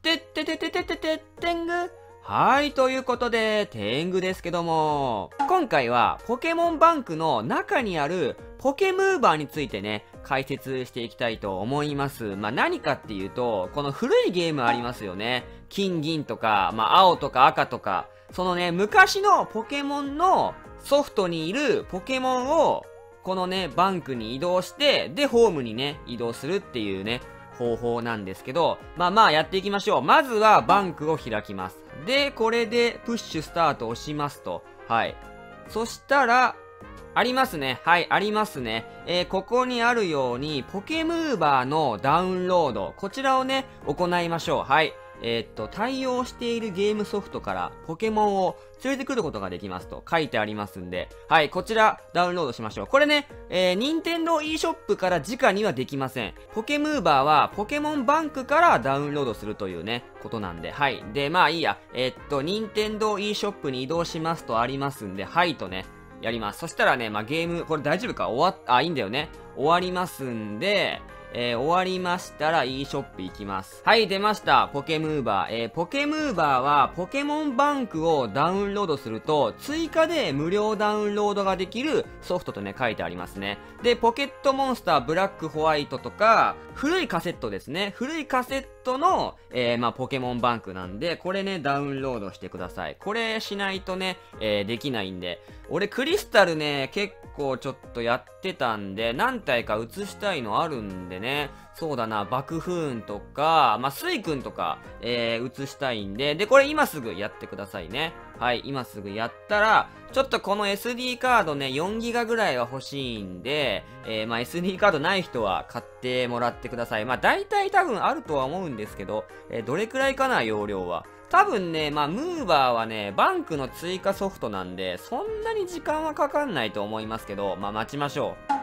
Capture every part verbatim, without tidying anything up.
てってててててて天狗。はい、ということで、天狗ですけども、今回はポケモンバンクの中にあるポケムーバーについてね、解説していきたいと思います。まあ、何かっていうと、この古いゲームありますよね。金銀とか、まあ、青とか赤とか、そのね、昔のポケモンのソフトにいるポケモンを、このね、バンクに移動して、で、ホームにね、移動するっていうね、方法なんですけど、まあまあやっていきましょう。まずはバンクを開きます。で、これでプッシュスタートを押しますと。はい。そしたら、ありますね。はい、ありますね。えー、ここにあるように、ポケムーバーのダウンロード。こちらをね、行いましょう。はい。えー、っと、対応しているゲームソフトからポケモンを連れてくることができますと書いてありますんで、はい、こちらダウンロードしましょう。これね、えー、任天堂 e ショップから直にはできません。ポケムーバーはポケモンバンクからダウンロードするというね、ことなんで、はい。で、まあいいや、えー、っと、任天堂 e ショップに移動しますとありますんで、はいとね、やります。そしたらね、まあゲーム、これ大丈夫か終わっ、あ、いいんだよね。終わりますんで、えー、終わりましたら e ショップ行きます。はい、出ました。ポケムーバー。えー、ポケムーバーはポケモンバンクをダウンロードすると追加で無料ダウンロードができるソフトとね、書いてありますね。で、ポケットモンスターブラックホワイトとか、古いカセットですね。古いカセットの、えー、まあ、ポケモンバンクなんで、これね、ダウンロードしてください。これしないとね、えー、できないんで。俺、クリスタルね、結構ちょっとやってたんで、何体か映したいのあるんでね。そうだな、爆風とか、まあ、スイ君とか、えー、映したいんで、で、これ今すぐやってくださいね。はい、今すぐやったら、ちょっとこの エスディー カードね、よんギガぐらいは欲しいんで、えー、まあ、エスディー カードない人は買ってもらってください。まあ、大体多分あるとは思うんですけど、えー、どれくらいかな、容量は。多分ね、まあ、ムーバーはね、バンクの追加ソフトなんで、そんなに時間はかかんないと思いますけど、まあ、待ちましょう。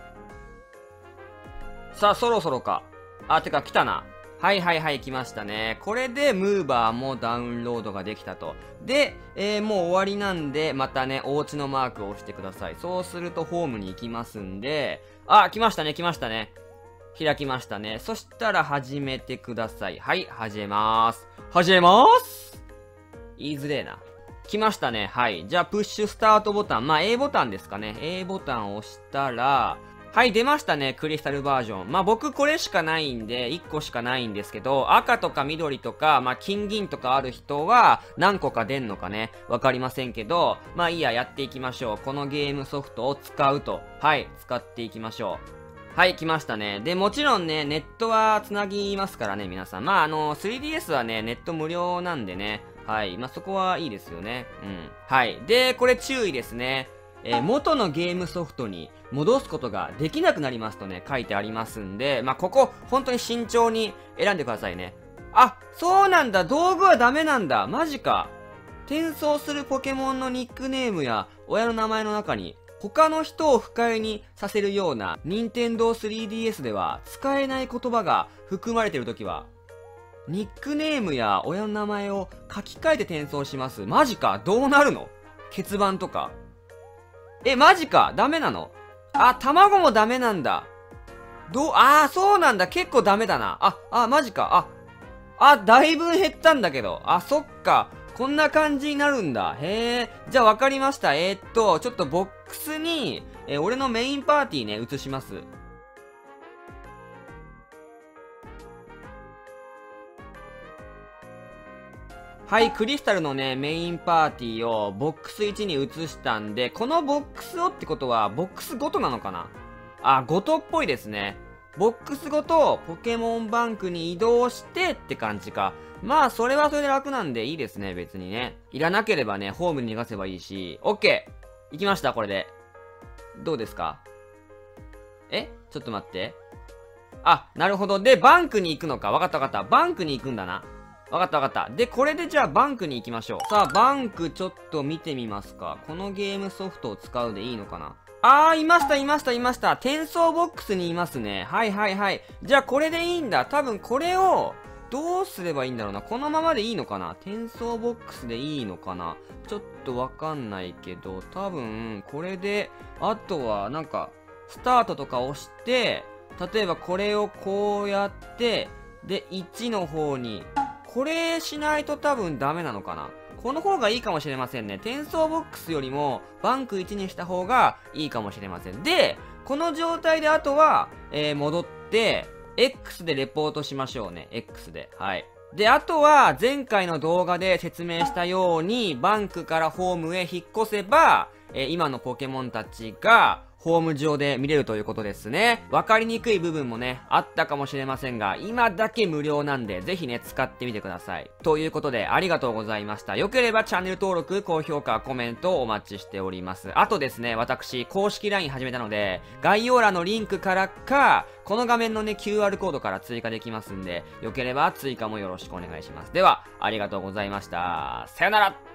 さあ、そろそろか。あ、てか来たな。はいはいはい、来ましたね。これで、ムーバーもダウンロードができたと。で、えー、もう終わりなんで、またね、お家のマークを押してください。そうすると、ホームに行きますんで、あ、来ましたね、来ましたね。開きましたね。そしたら、始めてください。はい、始めまーす。始めまーす。言いづれえな。来ましたね。はい。じゃあ、プッシュスタートボタン。まあ、A ボタンですかね。A ボタンを押したら、はい、出ましたね。クリスタルバージョン。まあ、僕これしかないんで、いっこしかないんですけど、赤とか緑とか、まあ、金銀とかある人は、何個か出んのかね、わかりませんけど、まあいいや、やっていきましょう。このゲームソフトを使うと。はい、使っていきましょう。はい、来ましたね。で、もちろんね、ネットは繋ぎますからね、皆さん。まあ、あの、スリーディーエス はね、ネット無料なんでね。はい。まあ、そこはいいですよね。うん。はい。で、これ注意ですね。えー、元のゲームソフトに戻すことができなくなりますとね、書いてありますんで、まあ、ここ、本当に慎重に選んでくださいね。あ、そうなんだ。道具はダメなんだ。マジか。転送するポケモンのニックネームや親の名前の中に、他の人を不快にさせるような、任天堂 スリーディーエス では使えない言葉が含まれているときは、ニックネームや親の名前を書き換えて転送します。マジか。どうなるの？欠番とか。え、マジか。ダメなの？あ、卵もダメなんだ。どう、あー、そうなんだ。結構ダメだな。あ、あ、マジか。あ、あ、だいぶ減ったんだけど。あ、そっか。こんな感じになるんだ。へえ。じゃあ分かりました。えー、っと、ちょっとボックスに、えー、俺のメインパーティーね、移します。はい、クリスタルのね、メインパーティーをボックスいちに移したんで、このボックスをってことは、ボックスごとなのかな？あ、ごとっぽいですね。ボックスごとポケモンバンクに移動してって感じか。まあ、それはそれで楽なんでいいですね、別にね。いらなければね、ホームに逃がせばいいし。オッケー！行きました、これで。どうですか？え？ちょっと待って。あ、なるほど。で、バンクに行くのか。わかったわかった。バンクに行くんだな。わかったわかった。で、これでじゃあバンクに行きましょう。さあ、バンクちょっと見てみますか。このゲームソフトを使うでいいのかな？あー、いました、いました、いました。転送ボックスにいますね。はいはいはい。じゃあこれでいいんだ。多分これを、どうすればいいんだろうな。このままでいいのかな？転送ボックスでいいのかな？ちょっとわかんないけど、多分、これで、あとは、なんか、スタートとか押して、例えばこれをこうやって、で、いちの方に、 これしないと多分ダメなのかな。この方がいいかもしれませんね。転送ボックスよりもバンクいちにした方がいいかもしれません。で、この状態であとは、えー、戻って、X でレポートしましょうね。X で。はい。で、あとは、前回の動画で説明したように、バンクからホームへ引っ越せば、えー、今のポケモンたちが、ホーム上で見れるということですね。わかりにくい部分もね、あったかもしれませんが、今だけ無料なんで、ぜひね、使ってみてください。ということで、ありがとうございました。よければチャンネル登録、高評価、コメントをお待ちしております。あとですね、私、公式 ライン 始めたので、概要欄のリンクからか、この画面のね、キューアール コードから追加できますんで、よければ追加もよろしくお願いします。では、ありがとうございました。さよなら。